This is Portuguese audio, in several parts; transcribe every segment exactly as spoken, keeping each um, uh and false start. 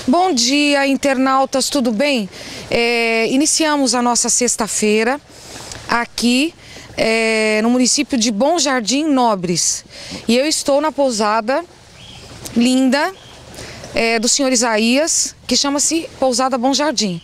Bom dia, internautas, tudo bem? É, iniciamos a nossa sexta-feira aqui é, no município de Bom Jardim Nobres. E eu estou na pousada linda é, do senhor Isaías, que chama-se Pousada Bom Jardim.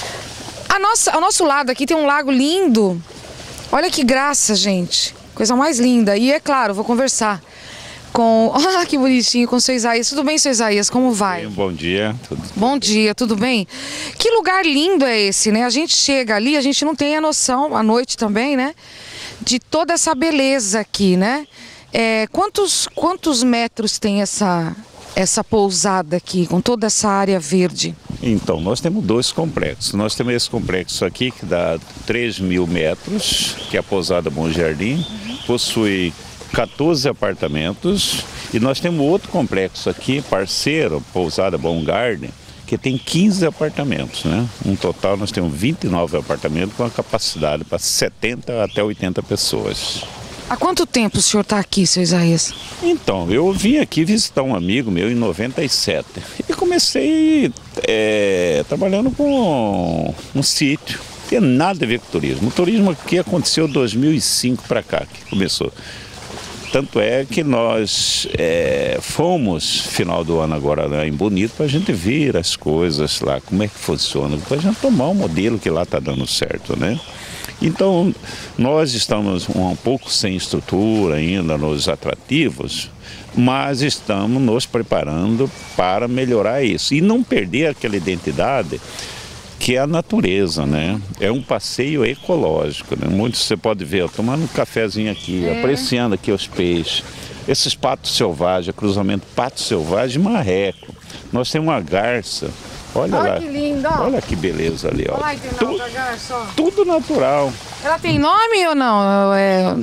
A nossa, ao nosso lado aqui tem um lago lindo. Olha que graça, gente. Coisa mais linda. E é claro, vou conversar com... Ah, que bonitinho, com o seu Isaías. Tudo bem, seu Isaías? Como vai? Bem, bom dia. Tudo... Bom dia, tudo bem? Que lugar lindo é esse, né? A gente chega ali, a gente não tem a noção, à noite também, né? De toda essa beleza aqui, né? É, quantos, quantos metros tem essa, essa pousada aqui, com toda essa área verde? Então, nós temos dois complexos. Nós temos esse complexo aqui, que dá três mil metros, que é a Pousada Bom Jardim. Possui quatorze apartamentos. E nós temos outro complexo aqui, parceiro, Pousada Bom Garden, que tem quinze apartamentos, né? Um total, nós temos vinte e nove apartamentos com a capacidade para setenta até oitenta pessoas. Há quanto tempo o senhor está aqui, seu Isaías? Então, eu vim aqui visitar um amigo meu em noventa e sete e comecei é, trabalhando com um sítio. Não tem nada a ver com turismo. O turismo aqui aconteceu em dois mil e cinco para cá, que começou. Tanto é que nós é, fomos, final do ano agora, lá em Bonito, para a gente ver as coisas lá, como é que funciona, para a gente tomar um modelo que lá está dando certo, né? Então, nós estamos um pouco sem estrutura ainda nos atrativos, mas estamos nos preparando para melhorar isso e não perder aquela identidade que é a natureza, né? É um passeio ecológico, né? Muitos você pode ver, eu tomando um cafezinho aqui, é. apreciando aqui os peixes, esses patos selvagens, cruzamento pato selvagem e marreco. Nós temos uma garça. Olha Olha lá, que lindo, ó. Olha que beleza ali, ó. Olha, tudo, garça, ó. tudo natural. Ela tem nome ou não? É,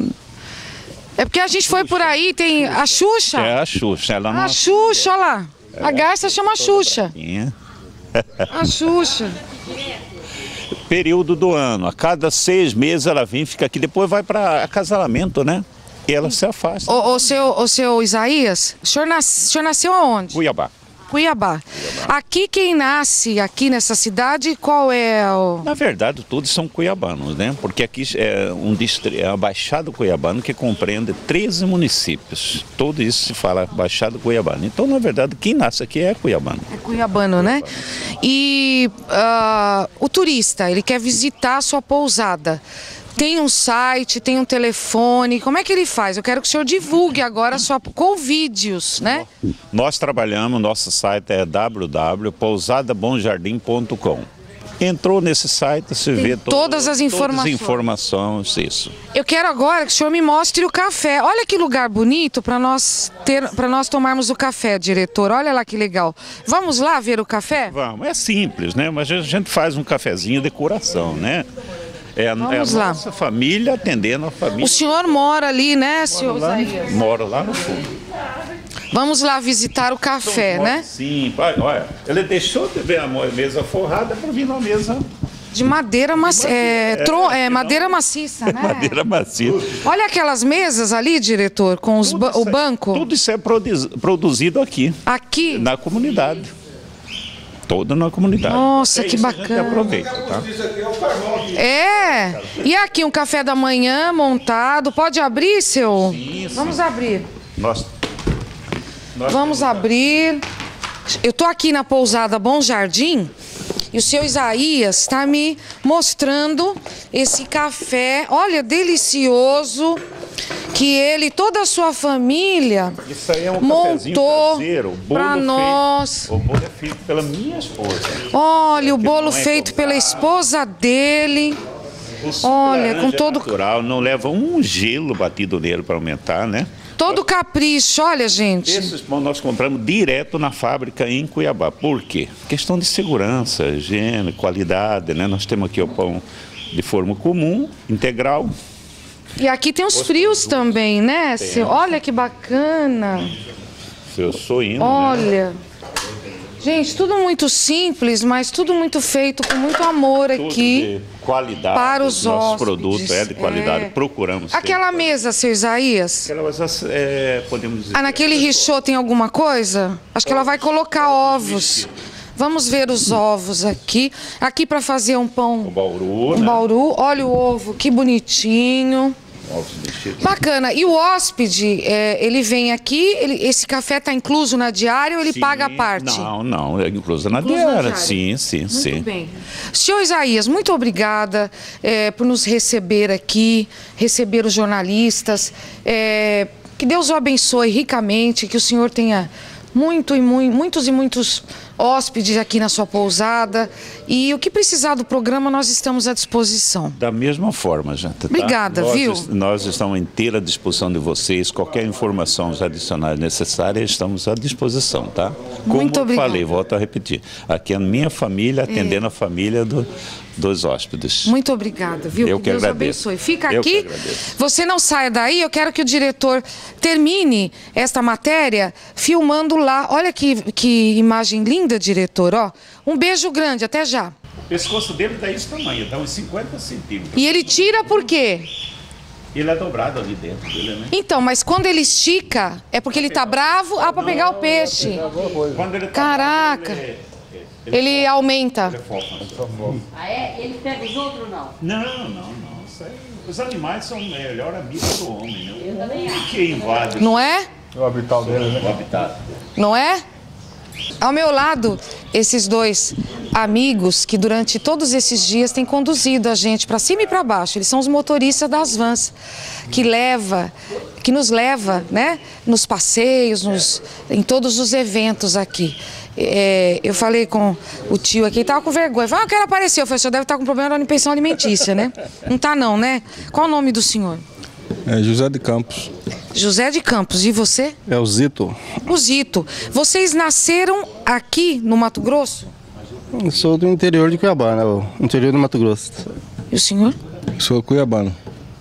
é porque a gente foi por aí, tem a Xuxa. É a Xuxa. Ela não... A Xuxa, olha lá. A garça chama Xuxa. A Xuxa. Período do ano, a cada seis meses ela vem, fica aqui, depois vai para acasalamento, né? E ela se afasta. O, o, seu, o seu Isaías, o senhor, nas, o senhor nasceu aonde? Cuiabá. Cuiabá. Cuiabá. Aqui quem nasce, aqui nessa cidade, qual é o... Na verdade, todos são cuiabanos, né? Porque aqui é, um distrito, é a Baixada Cuiabana que compreende treze municípios. Tudo isso se fala Baixada Cuiabana. Então, na verdade, quem nasce aqui é cuiabano. É cuiabano, né? E uh, o turista, ele quer visitar a sua pousada. Tem um site, tem um telefone, como é que ele faz? Eu quero que o senhor divulgue agora só com vídeos, né? Nós trabalhamos, nosso site é w w w ponto pousada bom jardim ponto com. Entrou nesse site, você tem vê todas as informações. Todas as informações, isso. Eu quero agora que o senhor me mostre o café. Olha que lugar bonito para nós ter, para nós tomarmos o café, diretor. Olha lá que legal. Vamos lá ver o café? Vamos, é simples, né? Mas a gente faz um cafezinho de coração, né? É a, é a nossa família atendendo a família. O senhor mora ali, né, senhor Isaías? Mora lá no fundo. Vamos lá visitar o café, então, né? Sim, olha, ele deixou de ver a mesa forrada para vir na mesa... De madeira, maci... é, tro... é, madeira maciça, né? Madeira maciça. Olha aquelas mesas ali, diretor, com os ba... o banco. Tudo isso é produzido aqui. Aqui? Na comunidade. Toda na comunidade. Nossa, é que isso, bacana. A gente aproveita, tá? É. E aqui um café da manhã montado. Pode abrir, seu? Sim, sim. Vamos abrir. Nós, nós Vamos abrir. Eu tô aqui na pousada Bom Jardim e o seu Isaías está me mostrando esse café. Olha, delicioso. Que ele, toda a sua família, Isso aí é um montou para nós. O bolo é feito pela minha esposa. Olha, o bolo é feito comprado. pela esposa dele. O Olha, com todo natural, não leva um gelo batido nele para aumentar, né? Todo capricho, olha, gente. Esses pão nós compramos direto na fábrica em Cuiabá. Por quê? Questão de segurança, higiene, qualidade, né? Nós temos aqui o pão de forma comum, integral. E aqui tem os frios também, né? Seu? Olha que bacana. Seu sonho, Olha. Né? Gente, tudo muito simples, mas tudo muito feito com muito amor tudo aqui. De qualidade. Para os nossos hóspedes. produtos é de qualidade. É. Procuramos. Aquela mesa, seu Isaías? Aquela mesa, é, podemos dizer. Ah, naquele richô tem alguma coisa? Acho que ela vai colocar ovos. Vamos ver os ovos aqui. Aqui para fazer um pão... O bauru, um né? bauru. Olha o ovo, que bonitinho. Bacana. E o hóspede, é, ele vem aqui, ele, esse café está incluso na diária ou ele sim, paga a parte? Não, não, é incluso na, incluso diária. na diária. Sim, sim, muito sim. Muito bem. Senhor Isaías, muito obrigada é, por nos receber aqui, receber os jornalistas. É, que Deus o abençoe ricamente, que o senhor tenha muito e muito, muitos e muitos hóspedes aqui na sua pousada. E o que precisar do programa, nós estamos à disposição. Da mesma forma, gente. Tá? Obrigada, nós, viu? Nós estamos à inteira disposição de vocês. Qualquer informação adicional necessária, estamos à disposição, tá? Como Muito obrigada. falei, volto a repetir. Aqui é a minha família, atendendo é. a família do, dos hóspedes. Muito obrigada, viu? Eu que, que Deus agradeço. abençoe. Fica Eu aqui. Você não saia daí. Eu quero que o diretor termine esta matéria filmando lá. Olha que, que imagem linda, diretor. Ó, um beijo grande. Até já. O pescoço dele dá esse tamanho, dá uns cinquenta centímetros. E ele tira por quê? Ele é dobrado ali dentro dele, né? Então, mas quando ele estica, é porque ele tá bravo? Ah, para pegar o peixe. Quando ele tá Caraca. bravo, ele, ele, ele aumenta. Ele é fofo. Ah, é? Ele pega os outros ou não? Não, não, não. Isso aí, os animais são o melhor amigo do homem, né? Eu também acho. Que invade Não é? O habitat dele, né? o habitat. Não é? Ao meu lado, esses dois amigos que durante todos esses dias têm conduzido a gente para cima e para baixo. Eles são os motoristas das vans que leva, que nos leva, né, nos passeios, nos, em todos os eventos aqui. É, eu falei com o tio aqui, ele estava com vergonha. Falei, ah, eu quero aparecer. Eu falei, o senhor deve estar com problema na pensão alimentícia, né? Não tá não, né? Qual o nome do senhor? É José de Campos. José de Campos. E você? É o Zito. O Zito. Vocês nasceram aqui no Mato Grosso? Eu sou do interior de Cuiabá, né? O interior do Mato Grosso. E o senhor? Sou cuiabano.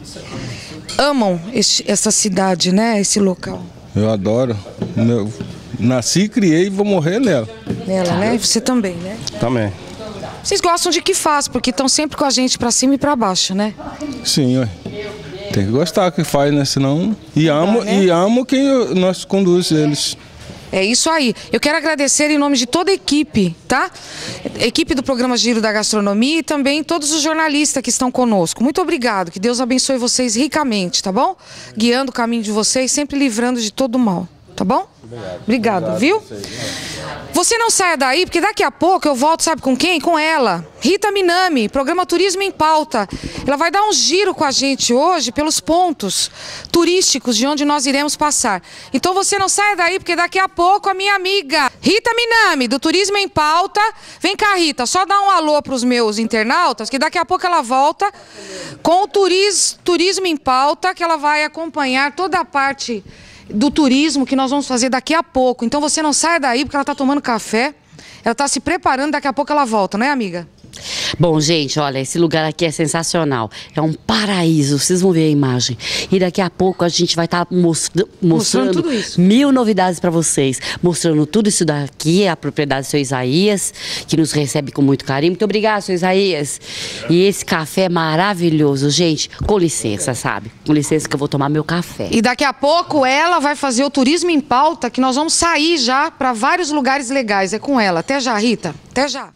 Amam este, essa cidade, né? Esse local. Eu adoro. Eu nasci, criei e vou morrer nela. Nela, né? E você também, né? Também. Vocês gostam de que faz, porque estão sempre com a gente para cima e para baixo, né? Sim, ué. Tem que gostar que faz, né? Senão... E amo, né? e amo quem nós conduz eles. É isso aí. Eu quero agradecer em nome de toda a equipe, tá? Equipe do programa Giro da Gastronomia e também todos os jornalistas que estão conosco. Muito obrigado. Que Deus abençoe vocês ricamente, tá bom? Guiando o caminho de vocês, sempre livrando de todo mal, tá bom? Obrigado. Obrigado, Obrigado viu? Você não saia daí, porque daqui a pouco eu volto, sabe com quem? Com ela, Rita Minami, programa Turismo em Pauta. Ela vai dar um giro com a gente hoje pelos pontos turísticos de onde nós iremos passar. Então você não saia daí, porque daqui a pouco a minha amiga Rita Minami, do Turismo em Pauta. Vem cá, Rita, só dá um alô para os meus internautas, que daqui a pouco ela volta com o turis, Turismo em Pauta, que ela vai acompanhar toda a parte do turismo que nós vamos fazer daqui a pouco. Então você não saia daí, porque ela está tomando café, ela está se preparando, daqui a pouco ela volta, não é, amiga? Bom, gente, olha, esse lugar aqui é sensacional. É um paraíso, vocês vão ver a imagem. E daqui a pouco a gente vai estar tá mostra mostrando, mostrando tudo isso. mil novidades para vocês. Mostrando tudo isso daqui, a propriedade do seu Isaías, que nos recebe com muito carinho. Muito obrigada, seu Isaías. E esse café é maravilhoso, gente. Com licença, sabe? Com licença que eu vou tomar meu café. E daqui a pouco ela vai fazer o Turismo em Pauta, que nós vamos sair já para vários lugares legais. É com ela. Até já, Rita. Até já.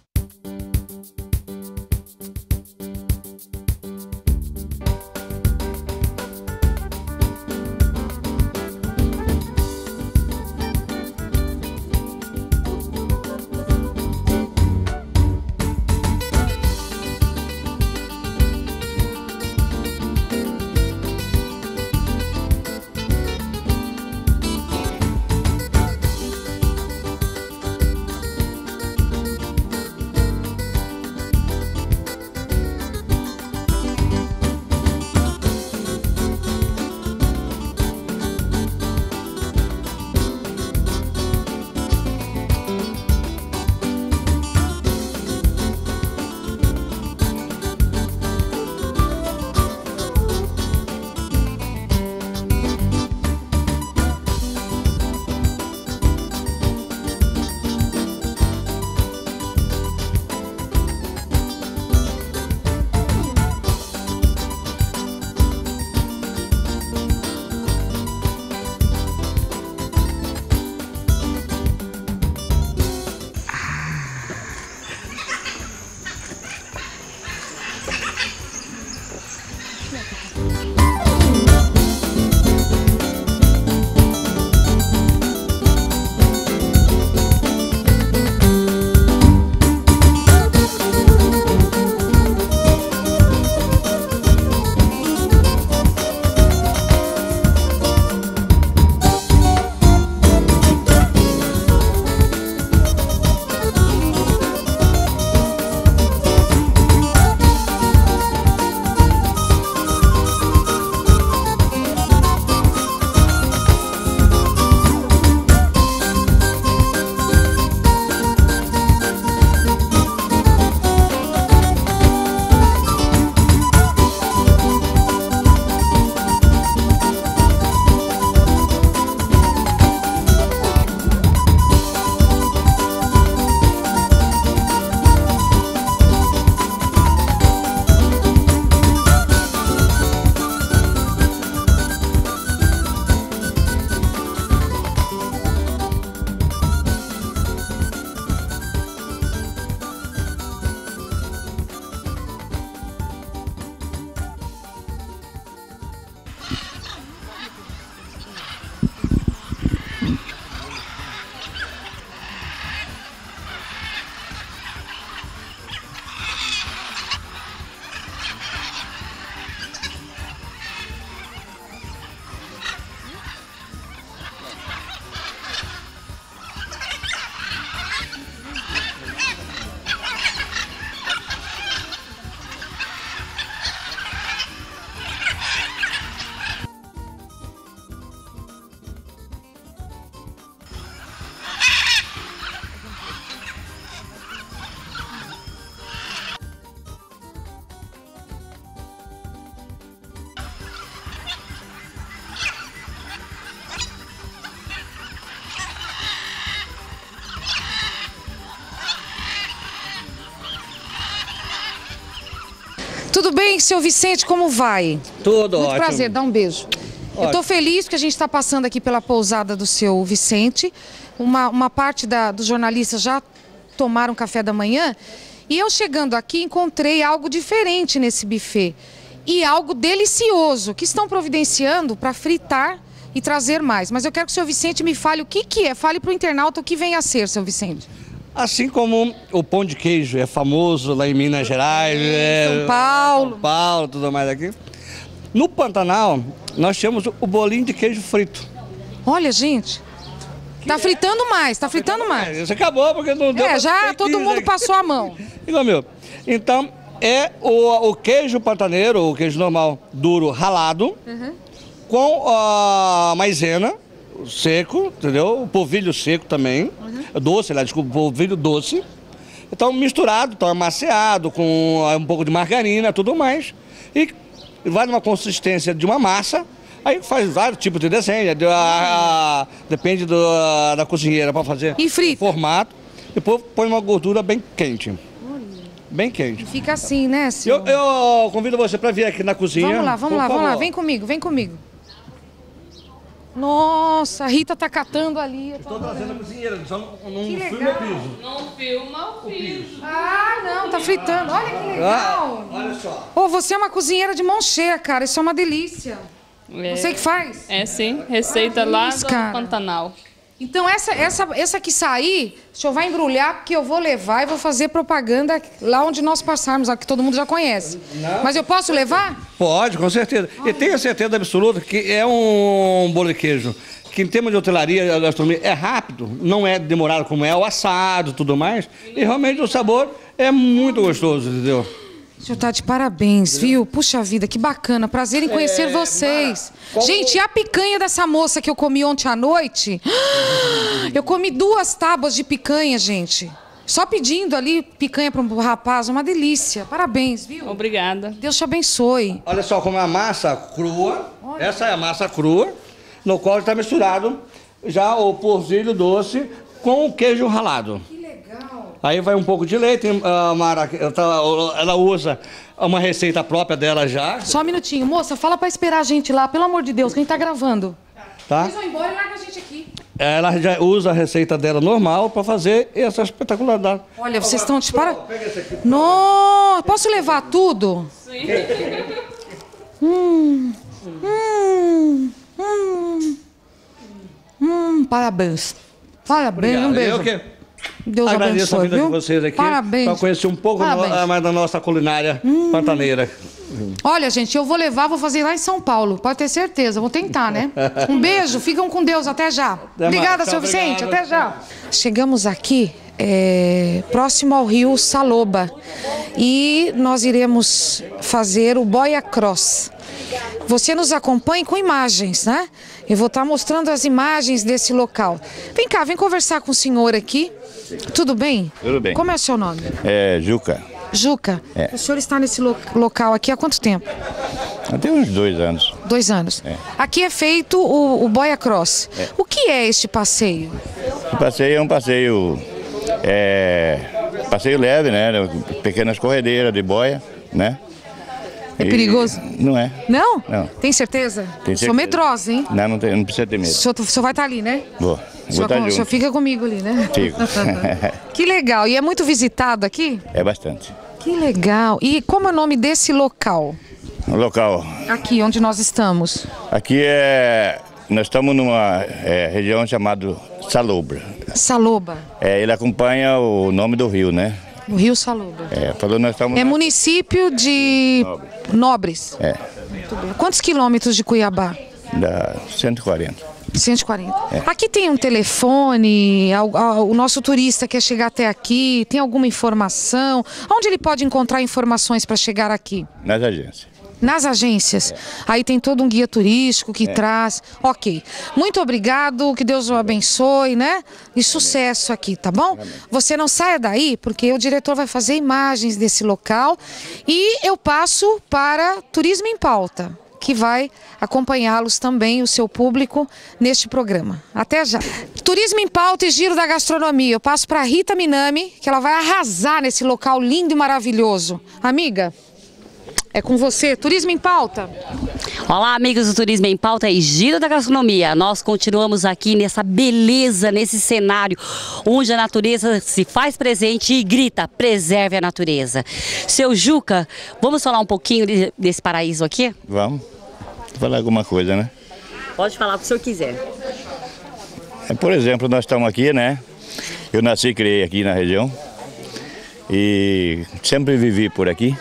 Tudo bem, seu Vicente, como vai? Tudo Muito ótimo. prazer, dá um beijo. Ótimo. Eu tô feliz que a gente está passando aqui pela pousada do seu Vicente. Uma, uma parte da, dos jornalistas já tomaram café da manhã. E eu chegando aqui encontrei algo diferente nesse buffet. E algo delicioso que estão providenciando para fritar e trazer mais. Mas eu quero que o seu Vicente me fale o que, que é. Fale para o internauta o que vem a ser, seu Vicente. Assim como o pão de queijo é famoso lá em Minas Gerais, é, São Paulo, São Paulo, tudo mais aqui. No Pantanal, nós temos o bolinho de queijo frito. Olha, gente, tá fritando mais, tá fritando mais. Isso acabou porque não deu. É, já todo mundo passou a mão. Igual meu. Então, é o, o queijo pantaneiro, o queijo normal, duro, ralado, uhum. com a maisena seco, entendeu? O polvilho seco também, uhum. doce, lá, desculpa, polvilho doce. Então misturado, então amaciado com um pouco de margarina, tudo mais. E vai numa consistência de uma massa, aí faz vários tipos de desenho, a, a, depende do, da cozinheira para fazer e frita. O formato. Depois põe uma gordura bem quente. Bem quente. Fica assim, né, senhor? Eu, eu convido você para vir aqui na cozinha. Vamos lá, vamos lá, favor. vamos lá. Vem comigo, vem comigo. Nossa, a Rita tá catando ali. Estou trazendo a cozinheira, só não, não que filma legal. o piso. Não filma o piso. Ah, não, tá fritando. Olha que legal. Ah, olha só. Ô, você é uma cozinheira de mão cheia, cara. Isso é uma delícia. É, você que faz? É sim, receita ah, lá do cara. Pantanal. Então essa, essa, essa que sair, o senhor vai embrulhar, porque eu vou levar e vou fazer propaganda lá onde nós passarmos, que todo mundo já conhece. Não. Mas eu posso levar? Pode, com certeza. Olha. E tenho a certeza absoluta que é um bolo de queijo, que em termos de hotelaria, gastronomia, é rápido, não é demorado como é o assado e tudo mais, e realmente o sabor é muito gostoso, entendeu? O senhor tá de parabéns, viu? Puxa vida, que bacana. Prazer em conhecer é, vocês. Mara, gente, e a picanha dessa moça que eu comi ontem à noite? Eu comi duas tábuas de picanha, gente. Só pedindo ali picanha para um rapaz, uma delícia. Parabéns, viu? Obrigada. Deus te abençoe. Olha só como é a massa crua. Olha. Essa é a massa crua, no qual está misturado já o polvilho doce com o queijo ralado. Aí vai um pouco de leite, a Mara, ela usa uma receita própria dela já. Só um minutinho, moça, fala pra esperar a gente lá, pelo amor de Deus, quem tá gravando. Tá? Eles vão embora e larga a gente aqui. Ela já usa a receita dela normal para fazer essa espetacularidade. Olha, vocês estão de para... Nossa, posso levar tudo? Sim. hum, hum, hum, hum, parabéns. Parabéns, obrigado. Um beijo. Eu que... Deus Agradeço abençoe, a vida viu? de vocês aqui. Parabéns. Para conhecer um pouco no, mais da nossa culinária hum. pantaneira. Olha, gente, eu vou levar, vou fazer lá em São Paulo. Pode ter certeza, vou tentar, né? Um beijo, ficam com Deus, até já. Até Obrigada, seu Vicente, até já. Chegamos aqui, é, próximo ao rio Saloba. E nós iremos fazer o Boia Cross. Você nos acompanha com imagens, né? Eu vou estar mostrando as imagens desse local. Vem cá, vem conversar com o senhor aqui. Tudo bem? Tudo bem. Como é o seu nome? É Juca. Juca. É. O senhor está nesse lo local aqui há quanto tempo? Tem uns dois anos. Dois anos. É. Aqui é feito o, o Boia Cross. É. O que é este passeio? O passeio é um passeio, é, passeio leve, né? Pequenas corredeiras de boia, né? É perigoso? E... Não é. Não? Não. Tem certeza? Tem certeza. Sou medrosa, hein? Não, não, tem, não precisa ter medo. O senhor, o senhor vai estar ali, né? Vou. O senhor, Vou o senhor fica comigo ali, né? Fico. Que legal. E é muito visitado aqui? É bastante. Que legal. E como é o nome desse local? O local? Aqui, onde nós estamos. Aqui é... Nós estamos numa é, região chamada Saloba. Saloba. É, ele acompanha o nome do rio, né? O rio Saloba. É, falou, nós estamos... É município de Nobre. Nobres. É. Muito bem. Quantos quilômetros de Cuiabá? Dá cento e quarenta. cento e quarenta. É. Aqui tem um telefone, o nosso turista quer chegar até aqui, tem alguma informação? Onde ele pode encontrar informações para chegar aqui? Nas agências. Nas agências. É. Aí tem todo um guia turístico que é. traz. Ok. Muito obrigado, que Deus o abençoe, né? E sucesso aqui, tá bom? Amém. Você não saia daí, porque o diretor vai fazer imagens desse local e eu passo para Turismo em Pauta, que vai acompanhá-los também, o seu público, neste programa. Até já. Turismo em Pauta e Giro da Gastronomia. Eu passo para a Rita Minami, que ela vai arrasar nesse local lindo e maravilhoso. Amiga, É com você, Turismo em Pauta. Olá, amigos do Turismo em Pauta e Giro da Gastronomia. Nós continuamos aqui nessa beleza, nesse cenário, onde a natureza se faz presente e grita, preserve a natureza. Seu Juca, vamos falar um pouquinho de, desse paraíso aqui? Vamos. Falar alguma coisa, né? Pode falar o que o senhor quiser. É, por exemplo, nós estamos aqui, né? Eu nasci e criei aqui na região. E sempre vivi por aqui.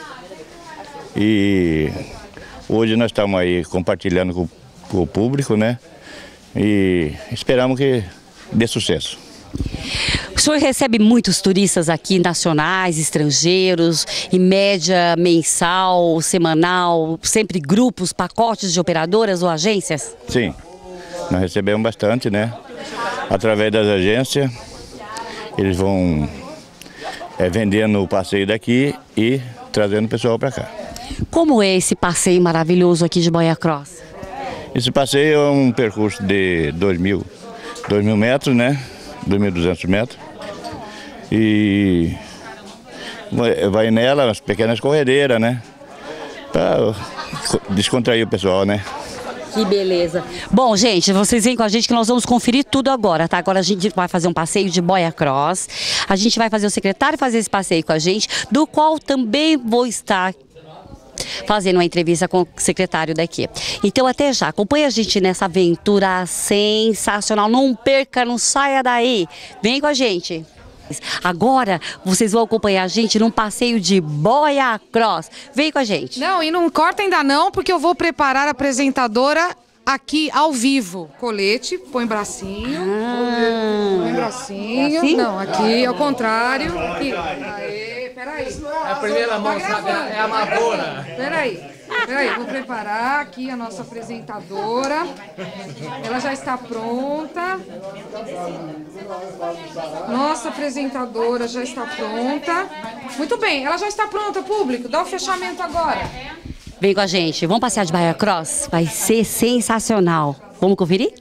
E hoje nós estamos aí compartilhando com, com o público, né? E esperamos que dê sucesso. O senhor recebe muitos turistas aqui, nacionais, estrangeiros, em média mensal, semanal, sempre grupos, pacotes de operadoras ou agências? Sim, nós recebemos bastante, né? Através das agências, eles vão é, vendendo o passeio daqui e trazendo o pessoal para cá. Como é esse passeio maravilhoso aqui de Boia Cross? Esse passeio é um percurso de dois mil metros, né? dois mil e duzentos metros. E vai nela as pequenas corredeiras, né? Para descontrair o pessoal, né? Que beleza. Bom, gente, vocês vêm com a gente que nós vamos conferir tudo agora, tá? Agora a gente vai fazer um passeio de Boia Cross. A gente vai fazer o secretário fazer esse passeio com a gente, do qual também vou estar fazendo uma entrevista com o secretário daqui. Então até já, acompanha a gente nessa aventura sensacional. Não perca, não saia daí. Vem com a gente. Agora vocês vão acompanhar a gente num passeio de Boia Cross. Vem com a gente. Não, e não corta ainda não, porque eu vou preparar a apresentadora aqui ao vivo. Colete, põe bracinho. Ah. Põe bracinho. Assim? Não, aqui, ao contrário. Aqui. Aê, peraí. É a primeira mão, tá sabe? É amadora. Peraí. Peraí, vou preparar aqui a nossa apresentadora. Ela já está pronta. Nossa apresentadora já está pronta. Muito bem, ela já está pronta, público. Dá o fechamento agora. Vem com a gente, vamos passear de Boia Cross? Vai ser sensacional. Vamos conferir?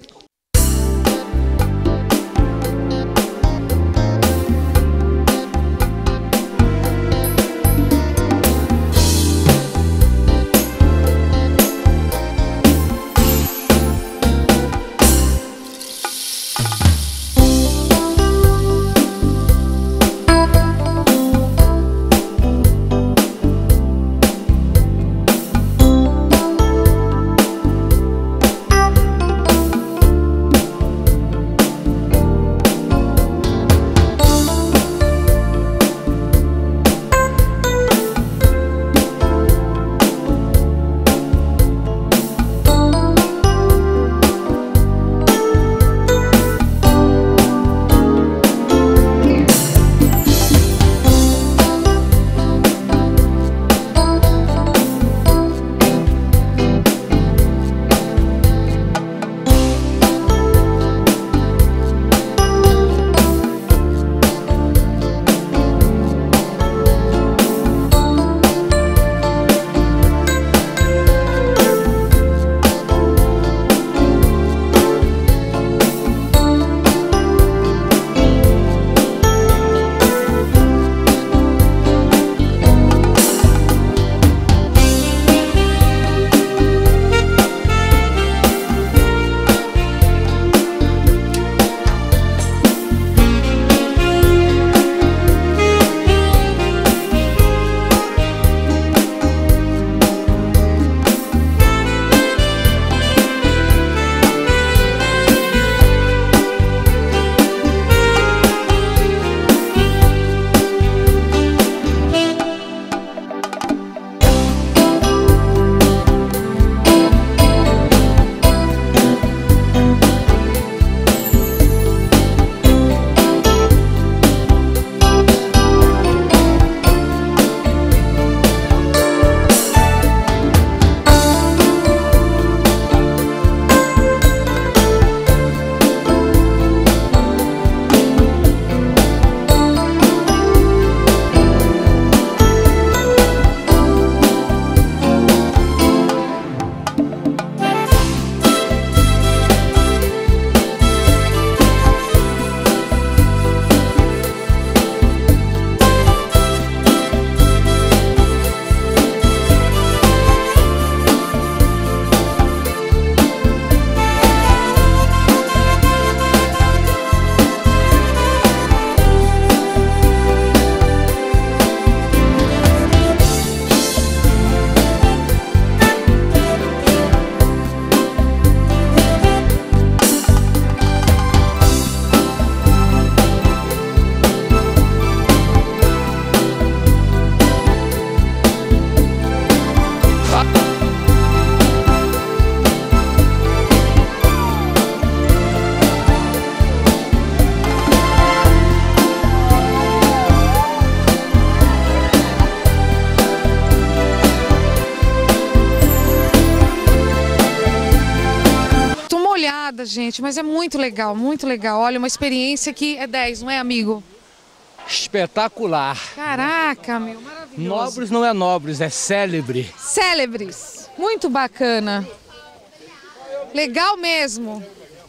Obrigada, gente, mas é muito legal, muito legal. Olha, uma experiência que é dez, não é, amigo? Espetacular. Caraca, meu, maravilhoso. Nobres não é nobres, é célebre. Célebres, muito bacana. Legal mesmo.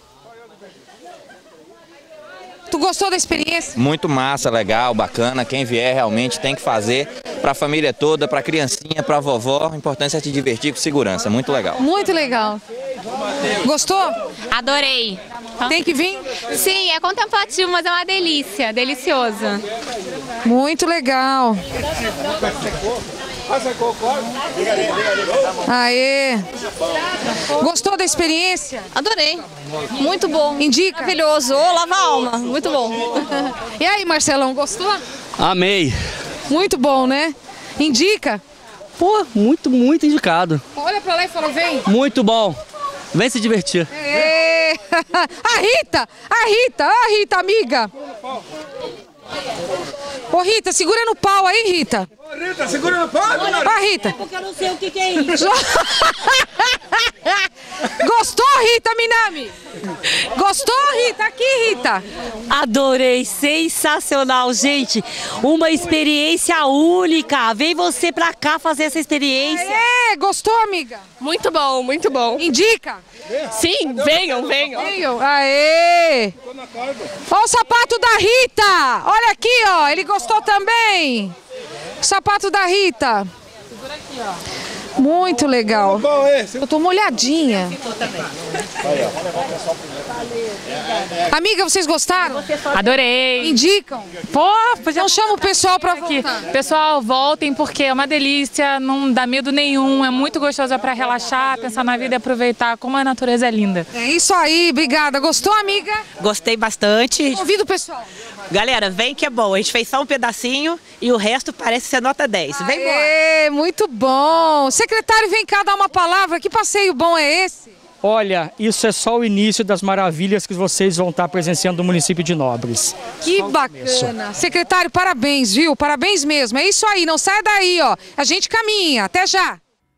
Tu gostou da experiência? Muito massa, legal, bacana. Quem vier realmente tem que fazer para a família toda, para a criancinha, para a vovó. O importante é te divertir com segurança. Muito legal. Muito legal. Gostou? Adorei. Tem que vir? Sim, é contemplativo, mas é uma delícia, delicioso. Muito legal. Aê! Gostou da experiência? Adorei. Muito bom. Indica? Maravilhoso. Ô, lava a alma. Muito bom. E aí, Marcelão, gostou? Amei. Muito bom, né? Indica? Pô, muito, muito indicado. Olha pra lá e fala, vem. Muito bom. Vem se divertir. É. A Rita! A Rita! A Rita, amiga! Ô Rita, segura no pau aí, Rita. Ô Rita, segura no pau, dona Rita. Rita. É porque eu não sei o que, que é isso. Gostou, Rita Minami? Gostou, Rita? Aqui, Rita. Adorei, sensacional, gente. Uma experiência única. Vem você pra cá fazer essa experiência. É, gostou, amiga? Muito bom, muito bom. Indica? Sim, venham, venham. Venham. Aê! Olha o sapato da Rita. Olha aqui, ó. Ele gostou também. O sapato da Rita. Muito legal. Eu tô molhadinha. Amiga, vocês gostaram? Adorei. Indicam? Pô, então chama o pessoal pra voltar. Pessoal, voltem porque é uma delícia, não dá medo nenhum, é muito gostoso para relaxar, pensar na vida e aproveitar como a natureza é linda. É isso aí, obrigada. Gostou, amiga? Gostei bastante. Convido o pessoal. Galera, vem que é bom. A gente fez só um pedacinho e o resto parece ser nota dez. Vem embora. É, muito bom. Secretário, vem cá dar uma palavra. Que passeio bom é esse? Olha, isso é só o início das maravilhas que vocês vão estar presenciando no município de Nobres. Que bacana. Secretário, parabéns, viu? Parabéns mesmo. É isso aí, não sai daí, ó. A gente caminha. Até já.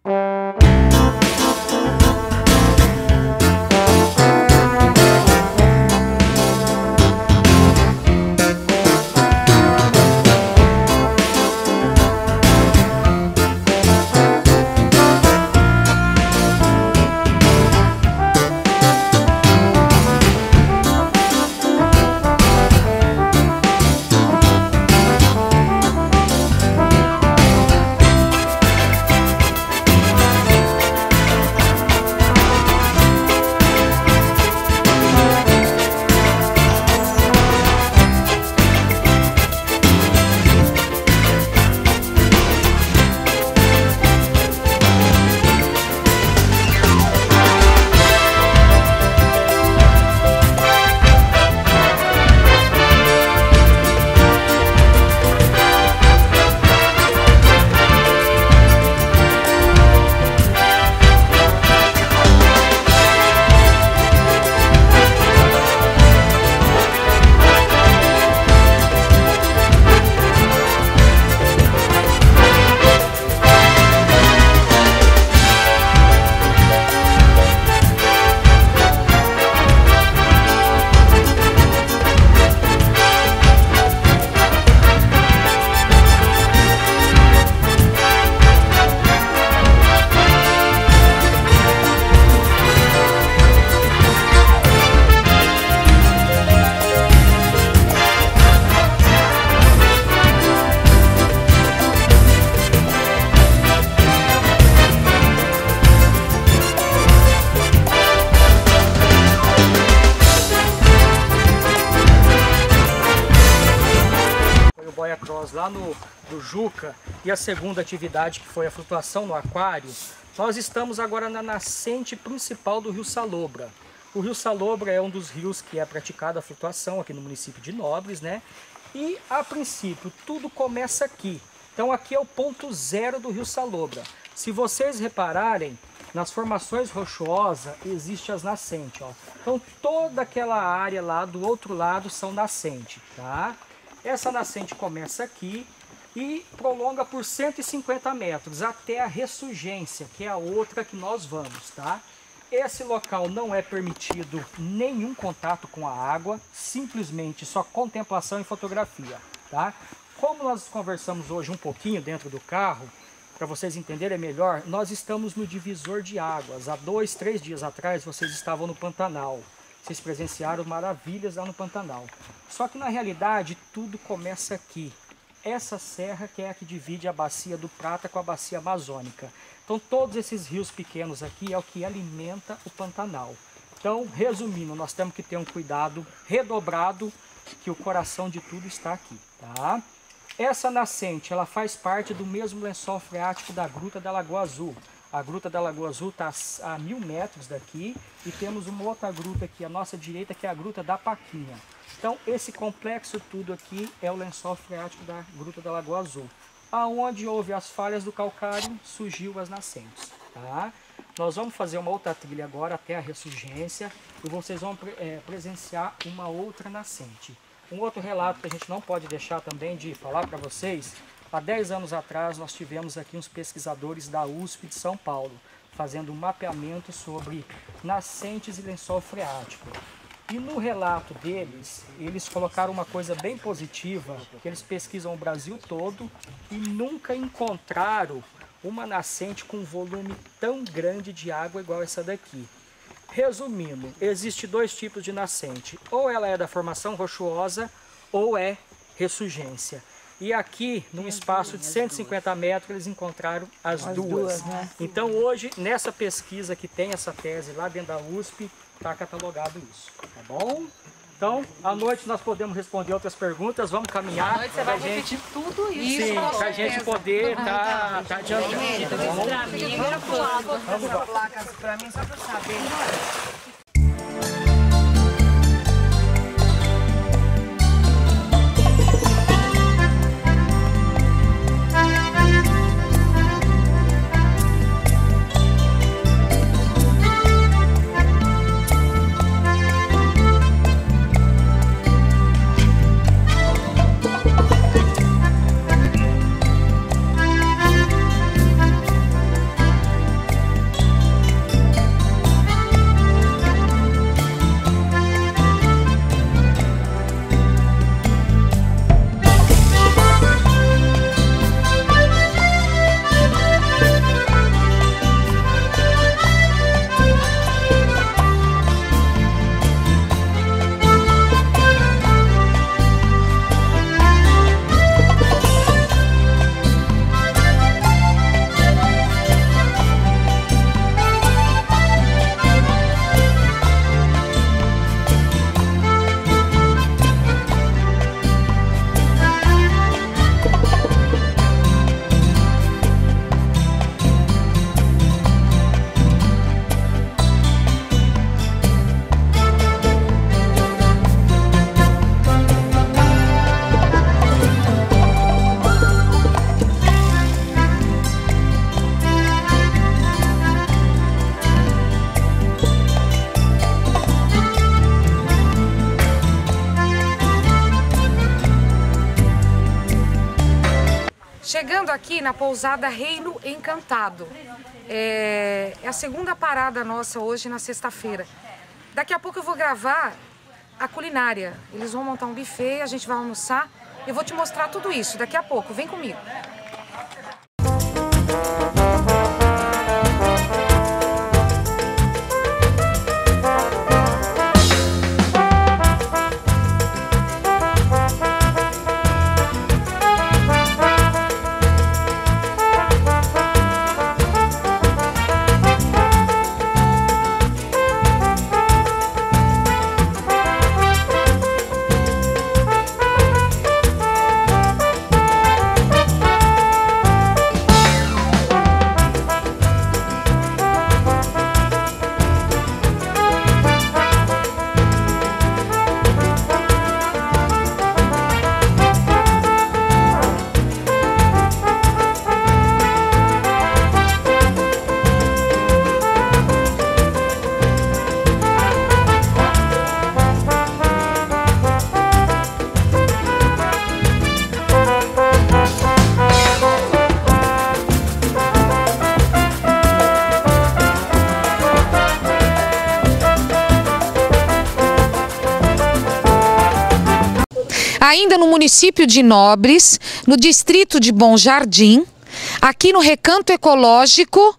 Lá no, no Juca, e a segunda atividade, que foi a flutuação no aquário, nós estamos agora na nascente principal do Rio Salobra. O Rio Salobra é um dos rios que é praticada a flutuação aqui no município de Nobres, né? E a princípio tudo começa aqui. Então aqui é o ponto zero do Rio Salobra. Se vocês repararem, nas formações rochosas existem as nascentes, ó. Então toda aquela área lá do outro lado são nascentes, tá? Essa nascente começa aqui e prolonga por cento e cinquenta metros até a ressurgência, que é a outra que nós vamos, tá? Esse local não é permitido nenhum contato com a água, simplesmente só contemplação e fotografia, tá? Como nós conversamos hoje um pouquinho dentro do carro, para vocês entenderem melhor, nós estamos no divisor de águas. Há dois, três dias atrás vocês estavam no Pantanal. Vocês presenciaram maravilhas lá no Pantanal. Só que na realidade tudo começa aqui. Essa serra que é a que divide a bacia do Prata com a bacia amazônica. Então todos esses rios pequenos aqui é o que alimenta o Pantanal. Então, resumindo, nós temos que ter um cuidado redobrado, que o coração de tudo está aqui, tá? Essa nascente, ela faz parte do mesmo lençol freático da Gruta da Lagoa Azul. A Gruta da Lagoa Azul está a mil metros daqui e temos uma outra gruta aqui à nossa direita, que é a Gruta da Paquinha. Então, esse complexo tudo aqui é o lençol freático da Gruta da Lagoa Azul. Aonde houve as falhas do calcário, surgiu as nascentes, tá? Nós vamos fazer uma outra trilha agora até a ressurgência e vocês vão é, presenciar uma outra nascente. Um outro relato que a gente não pode deixar também de falar para vocês, há dez anos atrás nós tivemos aqui uns pesquisadores da U S P de São Paulo, fazendo um mapeamento sobre nascentes e lençol freático. E no relato deles, eles colocaram uma coisa bem positiva, que eles pesquisam o Brasil todo e nunca encontraram uma nascente com um volume tão grande de água igual essa daqui. Resumindo, existe dois tipos de nascente, ou ela é da formação rochosa ou é ressurgência. E aqui, num espaço de cento e cinquenta metros, eles encontraram as, as duas. duas né? Então hoje, nessa pesquisa que tem essa tese lá dentro da U S P, está catalogado isso, tá bom? Então, à noite nós podemos responder outras perguntas, vamos caminhar. À noite você vai gente... repetir tudo isso. Sim, para a gente poder estar tá, tá adiantando. Tá bom? Vamos lá. Placas para mim, só para saber. Chegando aqui na pousada Reino Encantado, é, é a segunda parada nossa hoje na sexta-feira. Daqui a pouco eu vou gravar a culinária. Eles vão montar um buffet, a gente vai almoçar. Eu vou te mostrar tudo isso daqui a pouco. Vem comigo. ainda no município de Nobres, no distrito de Bom Jardim, aqui no Recanto Ecológico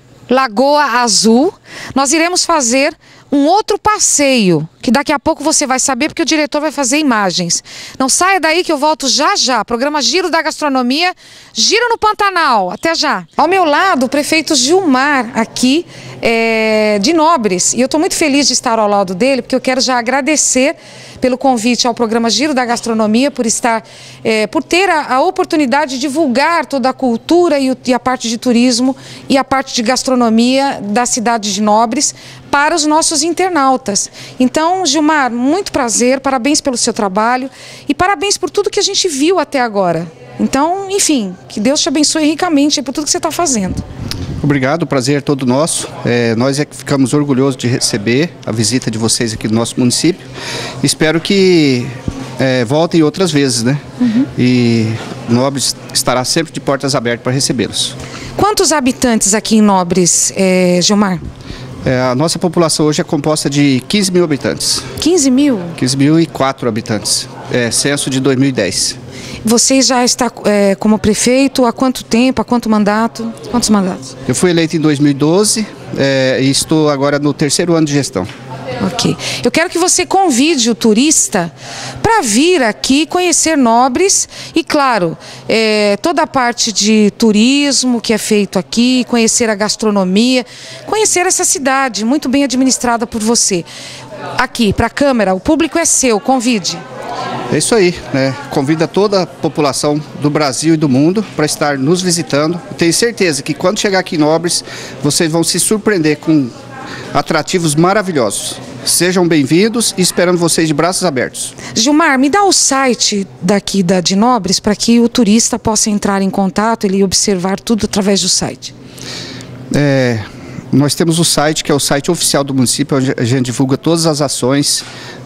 Lagoa Azul, nós iremos fazer um outro passeio, que daqui a pouco você vai saber, porque o diretor vai fazer imagens. Não saia daí que eu volto já já. Programa Giro da Gastronomia, Giro no Pantanal. Até já. Ao meu lado, o prefeito Gilmar, aqui é, de Nobres. E eu estou muito feliz de estar ao lado dele, porque eu quero já agradecer pelo convite ao programa Giro da Gastronomia, por estar, é, por ter a, a oportunidade de divulgar toda a cultura e, o, e a parte de turismo e a parte de gastronomia da cidade de Nobres para os nossos internautas. Então, Gilmar, muito prazer, parabéns pelo seu trabalho e parabéns por tudo que a gente viu até agora. Então, enfim, que Deus te abençoe ricamente por tudo que você está fazendo. Obrigado, o prazer é todo nosso. É, nós é que ficamos orgulhosos de receber a visita de vocês aqui no nosso município. Espero que é, voltem outras vezes, né? Uhum. E Nobres estará sempre de portas abertas para recebê-los. Quantos habitantes aqui em Nobres, é, Gilmar? É, a nossa população hoje é composta de quinze mil habitantes. quinze mil? quinze mil e quatro habitantes. É, censo de dois mil e dez. Você já está é, como prefeito há quanto tempo, há quanto mandato? Quantos mandatos? Eu fui eleito em dois mil e doze é, e estou agora no terceiro ano de gestão. Ok. Eu quero que você convide o turista para vir aqui conhecer Nobres e, claro, é, toda a parte de turismo que é feito aqui, conhecer a gastronomia, conhecer essa cidade muito bem administrada por você. Aqui, para a câmera, o público é seu, convide. É isso aí, né? Convida toda a população do Brasil e do mundo para estar nos visitando. Tenho certeza que quando chegar aqui em Nobres, vocês vão se surpreender com atrativos maravilhosos. Sejam bem-vindos e esperando vocês de braços abertos. Gilmar, me dá o site daqui da, de Nobres para que o turista possa entrar em contato e observar tudo através do site. É... Nós temos o site, que é o site oficial do município, onde a gente divulga todas as ações,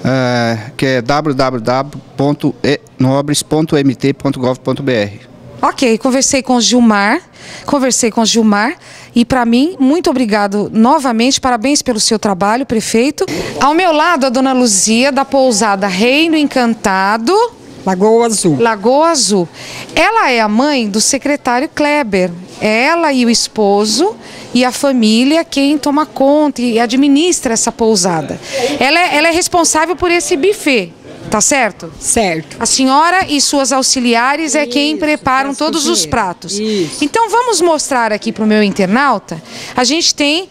uh, que é w w w ponto nobres ponto m t ponto gov ponto b r. Ok, conversei com o Gilmar, conversei com o Gilmar e, para mim, muito obrigado novamente, parabéns pelo seu trabalho, prefeito. Ao meu lado, a dona Luzia, da pousada Reino Encantado. Lagoa Azul. Lagoa Azul. Ela é a mãe do secretário Kleber. Ela e o esposo e a família quem toma conta e administra essa pousada. Ela é, ela é responsável por esse buffet, tá certo? Certo. A senhora e suas auxiliares é quem preparam todos os pratos. Isso. Então vamos mostrar aqui para o meu internauta. A gente tem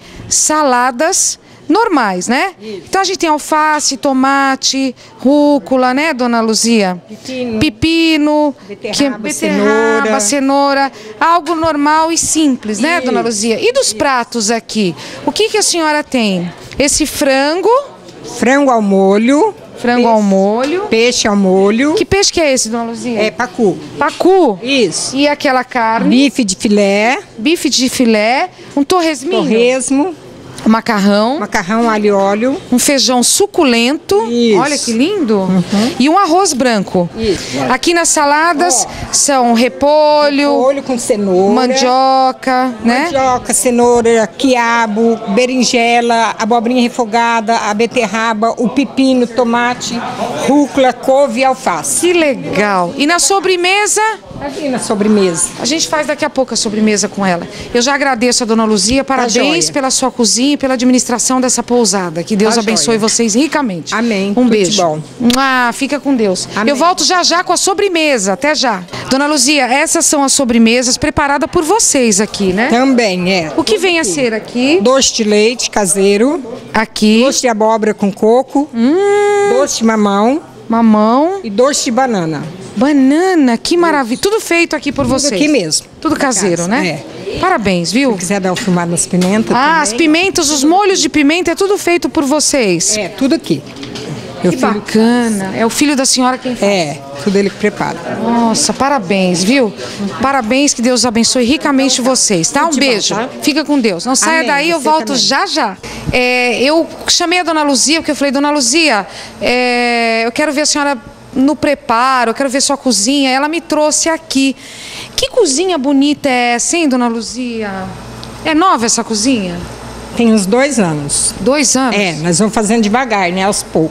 saladas normais, né? Isso. Então a gente tem alface, tomate, rúcula, né, dona Luzia? Pepino, Pepino beterraba, que, beterraba cenoura. cenoura, algo normal e simples, né, Isso. dona Luzia? E dos Isso. pratos aqui, o que que a senhora tem? Esse frango? Frango ao molho. Frango peixe, ao molho. Peixe ao molho. Que peixe que é esse, dona Luzia? É pacu. Pacu? Isso. E aquela carne? Bife de filé. Bife de filé. Um torresminho? Torresmo. Macarrão. Macarrão, alho e óleo. Um feijão suculento. Isso. Olha que lindo. Uhum. E um arroz branco. Isso. Aqui nas saladas oh. são repolho. Repolho com cenoura. Mandioca, né? Mandioca, cenoura, quiabo, berinjela, abobrinha refogada, a beterraba, o pepino, tomate, rúcula, couve e alface. Que legal. E na sobremesa? Aqui na sobremesa. A gente faz daqui a pouco a sobremesa com ela. Eu já agradeço a dona Luzia, parabéns tá pela sua cozinha e pela administração dessa pousada. Que Deus tá abençoe joia. vocês ricamente. Amém. Um Tudo beijo. Bom. Ah, fica com Deus. Amém. Eu volto já já com a sobremesa. Até já. Dona Luzia, essas são as sobremesas preparadas por vocês aqui, né? Também, é. O que vem a ser aqui? Doce de leite caseiro. Aqui. Doce de abóbora com coco. Hum. Doce de mamão. Mamão. E doce de banana. Banana, que maravilha. Tudo feito aqui por tudo vocês. Tudo aqui mesmo. Tudo caseiro, casa, né? É. Parabéns, viu? Se quiser dar um filmado nas pimentas. Ah, também. As pimentas, os molhos de pimenta, é tudo feito por vocês. É, tudo aqui. Que filho... bacana. É o filho da senhora quem faz? É, tudo ele que prepara. Nossa, parabéns, viu? Parabéns, que Deus abençoe ricamente vocês, tá? Um beijo. Bom, tá? Fica com Deus. Não saia Amém, daí, eu volto também. já já. É, eu chamei a dona Luzia, porque eu falei, dona Luzia, é, eu quero ver a senhora no preparo, eu quero ver sua cozinha. Ela me trouxe aqui. Que cozinha bonita é essa, hein, dona Luzia? É nova essa cozinha? Tem uns dois anos. Dois anos? É, nós vamos fazendo devagar, né, aos poucos.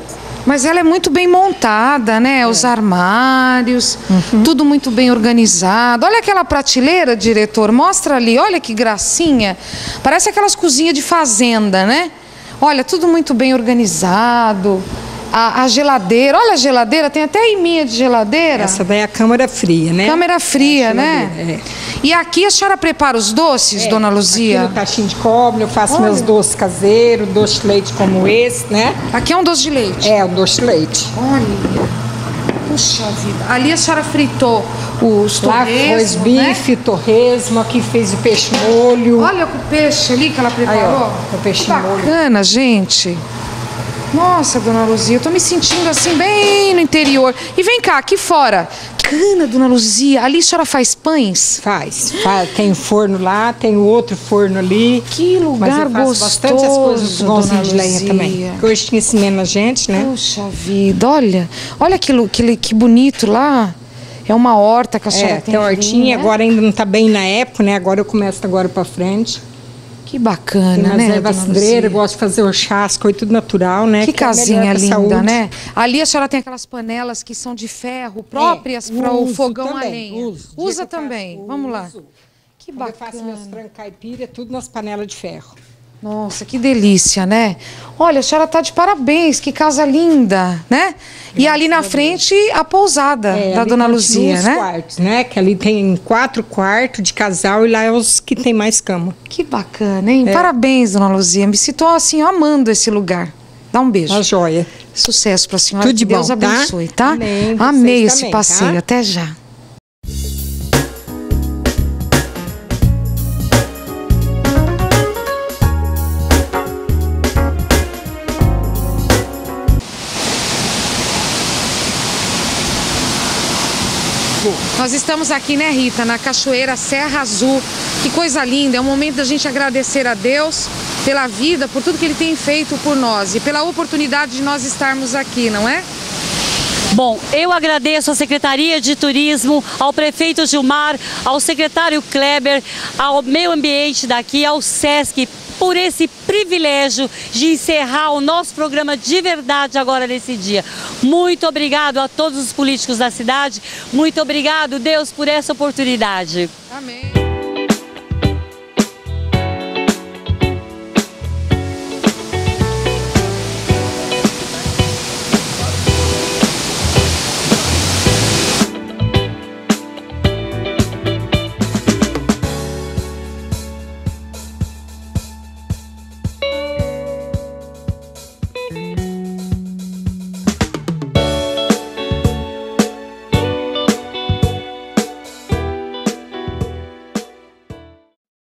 Mas ela é muito bem montada, né? É. Os armários, uhum. tudo muito bem organizado. Olha aquela prateleira, diretor, mostra ali, olha que gracinha. Parece aquelas cozinhas de fazenda, né? Olha, tudo muito bem organizado. A, a geladeira, olha a geladeira, tem até iminha de geladeira. Essa daí é a câmara fria, né? Câmara fria, é né? É. E aqui a senhora prepara os doces, é, dona Luzia? Aqui no tachinho de cobre eu faço olha. meus doces caseiros, doce de leite como esse, né? Aqui é um doce de leite? É, um doce de leite. Olha, puxa vida. Ali a senhora fritou os torresmo, lá fez bife, né? torresmo, aqui fez o peixe molho. Olha o peixe ali que ela preparou. Aí, ó, o peixe que molho. Bacana, gente. Nossa, dona Luzia, eu tô me sentindo assim bem no interior. E vem cá, aqui fora. Cana, dona Luzia, ali a senhora faz pães? Faz, faz. Tem forno lá, tem outro forno ali. Que lugar mas eu gostoso, bastante as coisas com pãozinho de lenha também. Que hoje tinha ensinando a gente, né? Puxa vida, olha. Olha aquilo, que, que bonito lá. É uma horta que a senhora é, tem. tem hortinha, né? Agora ainda não tá bem na época, né? Agora eu começo agora pra frente. Que bacana, tem né? Erva cidreira, gosto de fazer o chasco e tudo natural, né? Que, que casinha é linda, né? Ali a senhora tem aquelas panelas que são de ferro, próprias é, para o fogão também, a lenha. Uso, Usa também. Faço, Vamos lá. Uso. Que bacana. Eu faço meus frangos caipira, tudo nas panelas de ferro. Nossa, que delícia, né? Olha, a senhora tá de parabéns, que casa linda, né? E ali na frente a pousada é, da dona Luzia, os né? quartos, né? Que ali tem quatro quartos de casal e lá é os que tem mais cama. Que bacana, hein? É. Parabéns, dona Luzia. Me citou assim, amando esse lugar. Dá um beijo. Uma joia. Sucesso pra senhora. Tudo de Deus bom, abençoe, tá? tá? Amém. Amei esse também, passeio. Tá? Até já. Nós estamos aqui, né, Rita, na Cachoeira Serra Azul. Que coisa linda, é um momento da gente agradecer a Deus pela vida, por tudo que Ele tem feito por nós e pela oportunidade de nós estarmos aqui, não é? Bom, eu agradeço à Secretaria de Turismo, ao prefeito Gilmar, ao secretário Kleber, ao meio ambiente daqui, ao Sesc, por esse privilégio de encerrar o nosso programa de verdade agora nesse dia. Muito obrigado a todos os políticos da cidade, muito obrigado, Deus, por essa oportunidade. Amém.